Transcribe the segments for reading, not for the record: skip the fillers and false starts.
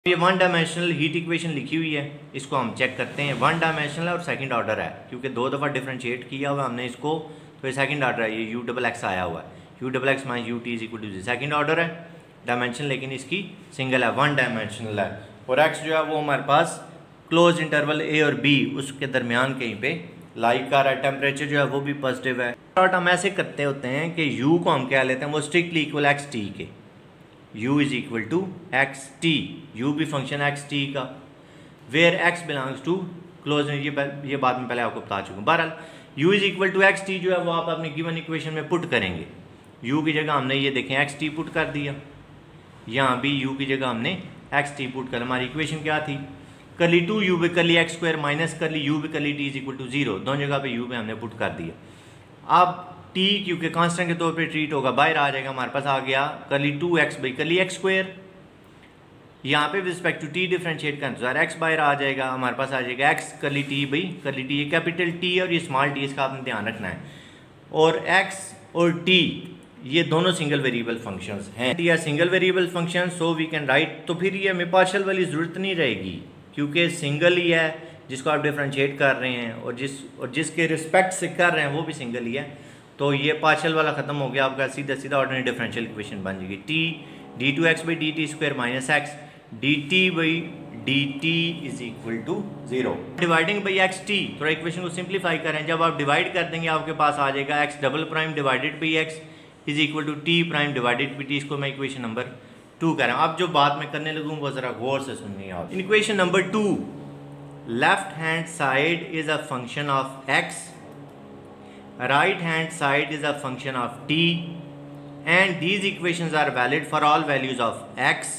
ये one dimensional heat equation लिखी हुई है, इसको हम चेक करते हैं। वन डायमेंशनल और सेकंड ऑर्डर है, क्योंकि दो दफ़ा डिफरेंशिएट किया हुआ हमने इसको, तो ये सेकंड ऑर्डर है। ये यू डबल एक्स आया हुआ है, u double x minus u t is equal to second order है डायमेंशन, लेकिन इसकी सिंगल है, वन डायमेंशनल है। और एक्स जो है वो हमारे पास क्लोज इंटरवल ए और बी उसके दरमियान कहीं पे लाई कर रहा है। टेम्परेचर जो है वो भी पॉजिटिव है। स्टार्ट हम ऐसे करते होते हैं कि यू को हम क्या लेते हैं, वो स्ट्रिक्टली इक्वल एक्स टी के, u is equal to x t, u भी फंक्शन एक्स टी का, where x belongs to close, ये बात मैं पहले आपको बता चुका हूँ। बहरहाल u is equal to x t जो है वो आप अपनी गिवन इक्वेशन में पुट करेंगे। u की जगह हमने ये देखें एक्स टी पुट कर दिया, यहाँ भी u की जगह हमने एक्स टी पुट कर। हमारी इक्वेशन क्या थी, करली to u by curly x square minus curly u by curly t is equal to zero, दोनों जगह पे u पे हमने पुट कर दिया। अब टी क्योंकि कांस्टेंट के तौर पे ट्रीट होगा, बाहर आ जाएगा, हमारे पास आ गया curly two x by curly x square. यहाँ पे रिस्पेक्ट टू टी डिफरेंशिएट करना तो एक्स बाहर आ जाएगा, हमारे पास आ जाएगा x curly t by curly t. ये कैपिटल टी और ये स्मॉल टी, इसका आपने ध्यान रखना है। और एक्स और टी ये दोनों सिंगल वेरिएबल फंक्शंस हैं, t are single variable function, so we can write. तो फिर ये हमें पार्शियल वाली ज़रूरत नहीं रहेगी, क्योंकि सिंगल ही है जिसको आप डिफरेंशिएट कर रहे हैं, और जिसके रिस्पेक्ट से कर रहे हैं वो भी सिंगल ही है। तो ये पार्शियल वाला खत्म हो गया, आपका सीधा सीधा ऑर्डिनरी डिफरेंशियल इक्वेशन बन जाएगी। T d two x by d t square minus x d t by d t is equal to zero. Dividing by x t, थोड़ा इक्वेशन को सिंप्लीफाई करें, जब आप डिवाइड कर देंगे आपके पास आ जाएगा x double prime divided by x is equal to t prime divided by t. इसको मैं इक्वेशन नंबर 2 करें। अब जो बात मैं करने लगूँ वो ज़रा गौर से सुनिए आप। Equation number 2, left hand side is a function of x, right hand side is a function of t, and these equations are valid for all values of x.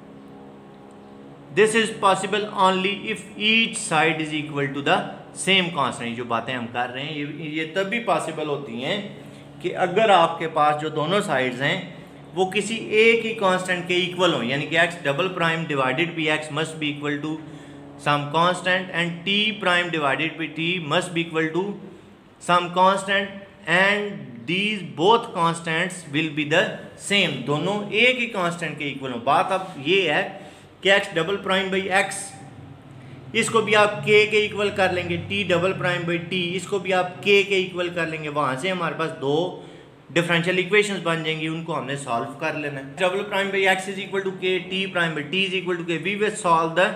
This is possible only if each side is equal to the same constant। जो बातें हम कर रहे हैं ये तभी possible होती हैं कि अगर आपके पास जो दोनों साइड्स हैं वो किसी एक ही कांस्टेंट के इक्वल हों, यानी कि x double prime divided by x must be equal to some constant and t prime divided by t must be equal to some constant, and these both constants will be the same। दोनों एक ही constant के equal हो। बात अब ये है कि x double prime by x, इसको भी आप k के इक्वल कर लेंगे, t double prime by t इसको भी आप k के इक्वल कर लेंगे। वहाँ से हमारे पास दो डिफरेंशियल इक्वेशंस बन जाएंगी, उनको हमने सॉल्व कर लेना है। Double prime by x is equal to k, t prime by t is equal to k। We will solve the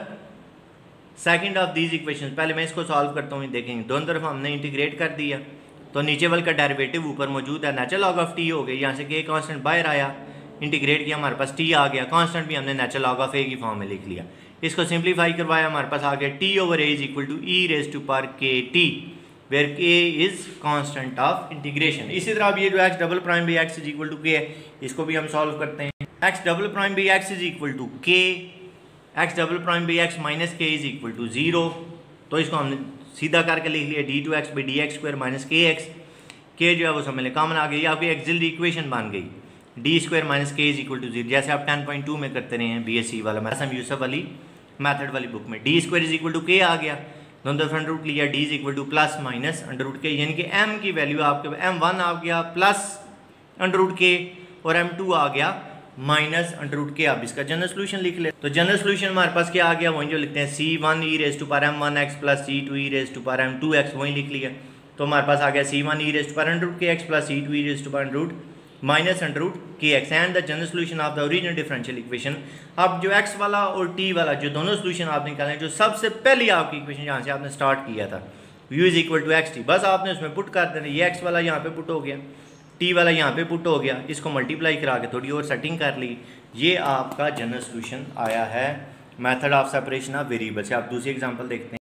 second of these equations. पहले मैं इसको सॉल्व करता हूँ, देखेंगे दोनों तरफ हमने इंटीग्रेट कर दिया, तो नीचे वाले का डेरिवेटिव ऊपर मौजूद है, नेचुरल लॉग ऑफ टी हो गई, यहाँ से के कांस्टेंट बाहर आया, इंटीग्रेट किया, हमारे पास टी आ गया, कांस्टेंट भी हमने नेचुरल लॉग ऑफ ए की फॉर्म में लिख लिया। इसको सिंप्लीफाई करवाया, हमारे पास आ गया t over a is equal to e raise to power k t, where k is constant of integration. इसी तरह अब ये जो x double prime by x is equal to k है, इसको भी हम सॉल्व करते हैं। X double prime by x is equal to k, x double prime by x minus k is equal to zero, तो इसको हमने सीधा करके लिख लिया D two x by d x square minus k x. K जो है वो समझ लें कॉमन आ गई, आपकी एक्सिलरी इक्वेशन बन गई d square minus k is equal to zero, जैसे आप 10.2 में करते रहे हैं BSc वाला मैथम यूसुफ वाली मैथड वाली बुक में। D square is equal to k आ गया, दोनों तरफ अंडर रूट लिया, d is equal to plus minus under root k, यानी कि एम की वैल्यू आपके M1 आ गया प्लस अंडर रूट के, और M2 आ गया माइनस अंडर रूट के। आप इसका जनरल सोल्यूशन लिख ले, तो जनरल सोल्यूशन हमारे पास क्या आ गया, वही जो लिखते हैं C1 e raise to power M1x plus C2 e raise to power M2x, वही लिख लिया। तो हमारे पास आ गया C1 e raise to power under root k x plus C2 e raise to power under root minus under root k x, and the general solution of the original differential equation. अब जो x वाला और t वाला जो दोनों solution आप निकालें, जो सबसे पहली आपकी इक्वेशन जहाँ से आपने स्टार्ट किया था u is equal to x t, बस आपने उसमें पुट कर देना, ये x वाला यहाँ पे पुट हो गया, t वाला यहाँ पे पुट हो गया, इसको मल्टीप्लाई करा के थोड़ी और सेटिंग कर ली, ये आपका जनरल सोल्यूशन आया है method of separation of variable से। आप दूसरी एग्जांपल देखते हैं।